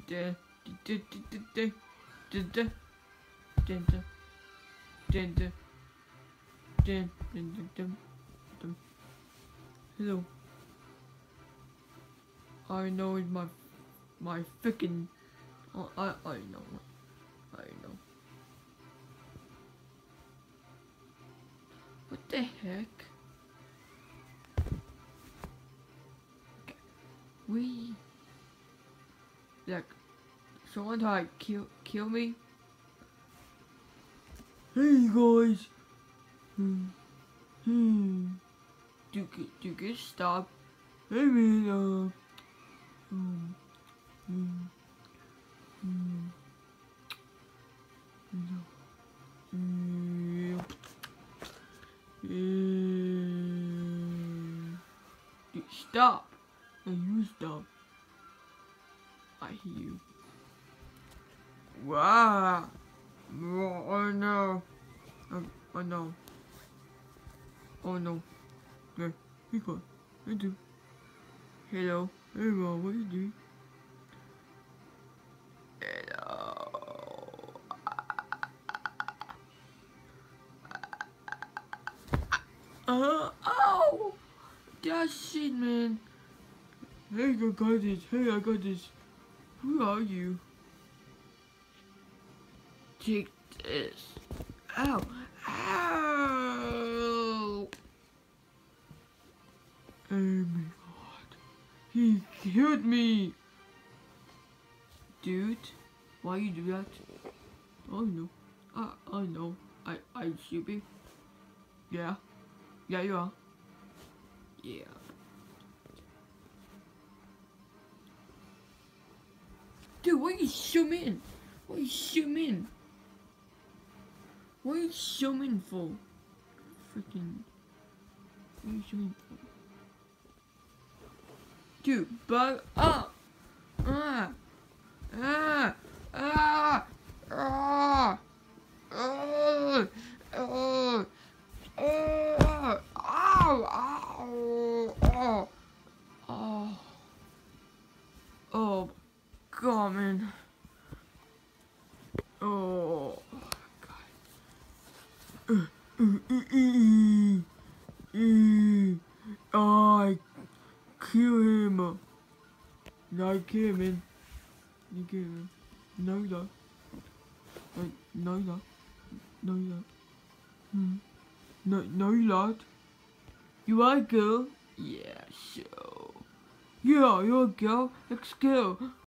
Hello. I know it's my freaking. Oh, I know. I know. What the heck? Okay. We like someone tried kill me. Hey guys. Do you get stop? Hey man. Stop! You stop. I hear you. Wow! Oh no! Oh no! Oh no! Yeah, he got. I do. Hello, hello. What you doing? Hello. Ow! That's it, man. Hey, I got this. Hey, I got this. Who are you? Take this. Ow! Ow! Oh my god. He killed me! Dude, why you do that? Oh no. I know. I stupid. Yeah. Yeah, you are. Yeah. Dude, why you zoom in? Why you zoom in? What are you zooming for? Freaking. What are you zooming for? Dude, bug up! Ah! Ah! Ah! Ah! Ah! Ah! Ah! Ow! Ow! Oh! Oh! Oh! God, man! Oh! God! I kill him. No, kill him, man. You kill him. No, no. No, no. No, no. No, no, you're not. You are a girl? Yeah, sure. Yeah, you're a girl. Let's go.